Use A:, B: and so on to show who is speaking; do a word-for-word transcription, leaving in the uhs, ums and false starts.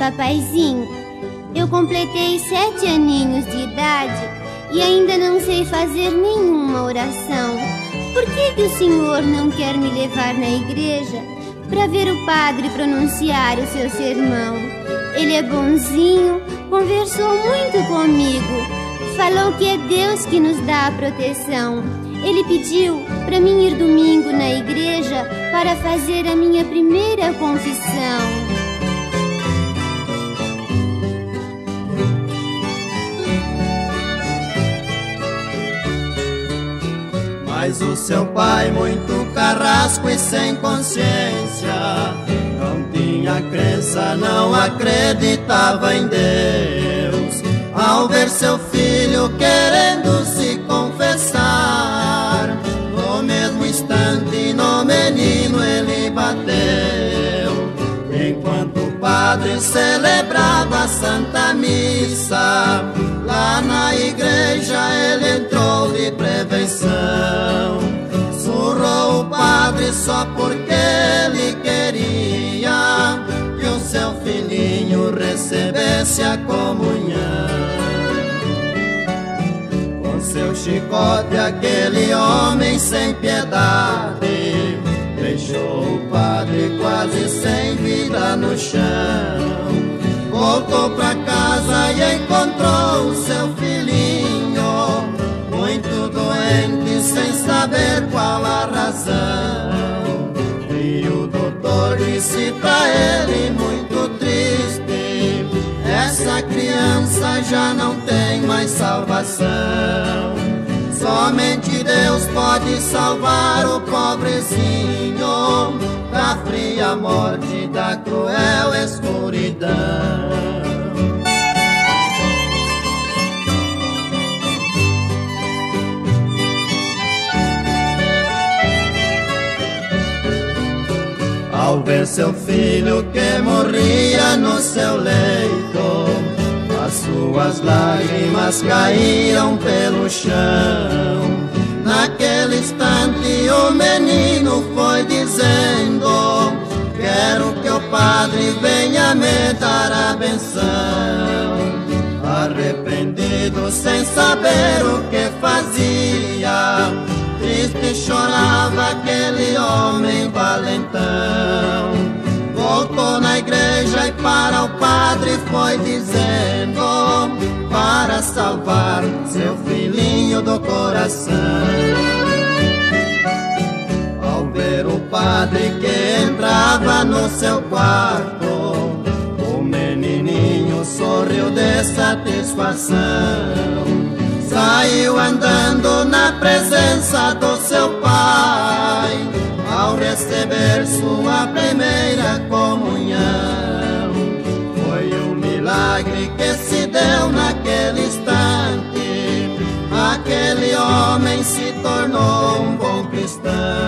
A: Papaizinho, eu completei sete aninhos de idade e ainda não sei fazer nenhuma oração. Por que que o senhor não quer me levar na igreja para ver o padre pronunciar o seu sermão? Ele é bonzinho, conversou muito comigo, falou que é Deus que nos dá a proteção. Ele pediu para mim ir domingo na igreja para fazer a minha primeira confissão.
B: Mas o seu pai, muito carrasco e sem consciência, não tinha crença, não acreditava em Deus. Ao ver seu filho querendo se confessar, no mesmo instante no menino ele bateu. Enquanto o padre celebrava a Santa Missa, lá na igreja ele entrou de prevenção. Surrou o padre só porque ele queria que o seu filhinho recebesse a comunhão. Com seu chicote aquele homem sem piedade deixou o padre quase sem vida no chão. Voltou pra casa e encontrou o seu filhinho muito doente, sem saber qual a razão. E o doutor disse pra ele muito triste: essa criança já não tem mais salvação. Somente Deus pode salvar o pobrezinho da fria morte, da cruel escuridão. Ao ver seu filho que morria no seu leito, as suas lágrimas caíram pelo chão. Naquele instante o menino foi dizendo: quero que o padre venha me dar a benção. Arrependido, sem saber o que fazia, triste chorava aquele homem valentão. Voltou na igreja e para o padre foi dizendo: para salvar seu filhinho do coração. Ao ver o padre que entrava no seu quarto, o menininho sorriu de satisfação. Saiu andando na presença do seu pai, ao receber sua primeira comunhão. Foi um milagre que se deu naquele instante, aquele homem se tornou um bom cristão.